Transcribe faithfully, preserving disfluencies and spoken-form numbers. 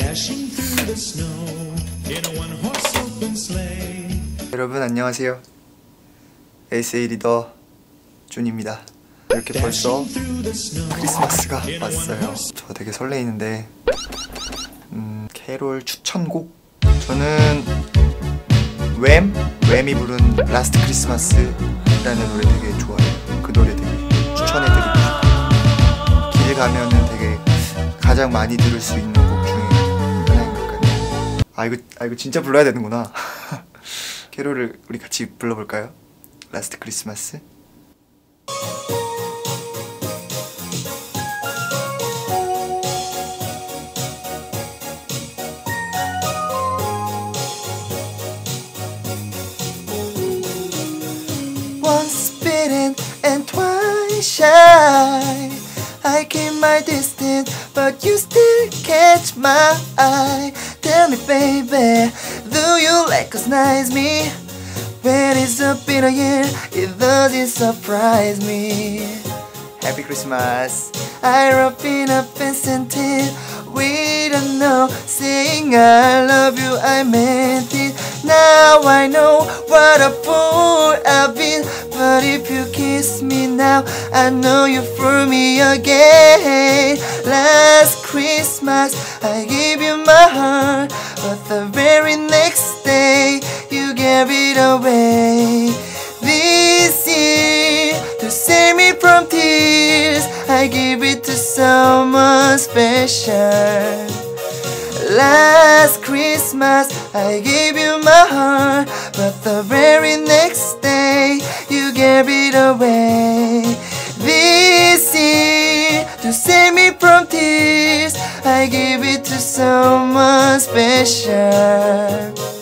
여러분 안녕하세요. 에이스에이 리더 준입니다. 이렇게 벌써 크리스마스가 왔어요. 저 되게 설레이는데 음, 캐롤 추천곡? 저는 웸? 웸이 부른 라스트 크리스마스라는 노래 되게 좋아해요. 그 노래 되게 추천해드리고 싶어요. 길 가면은 되게 가장 많이 들을 수 있는 곡 중에 하나인 것 같아요. 아 이거, 아 이거 진짜 불러야 되는구나. 캐롤을 우리 같이 불러볼까요? 라스트 크리스마스. Once bitten and twice shy, I keep my distance, but you still catch my eye. Tell me baby, do you recognize me? When it's up in a year, it doesn't surprise me. Happy Christmas. I wrap it up and sent it. We don't know, saying I love you, I meant it. Now I know what a fool I've been, but if you kiss me now, I know you fool me again. Last Christmas I gave you my heart, but the very next day you gave it away. This year, to save me from tears, I give it to someone special. Last Christmas I gave you my heart, but the very next day you gave it away. This year, to save me from tears, I give it to someone special.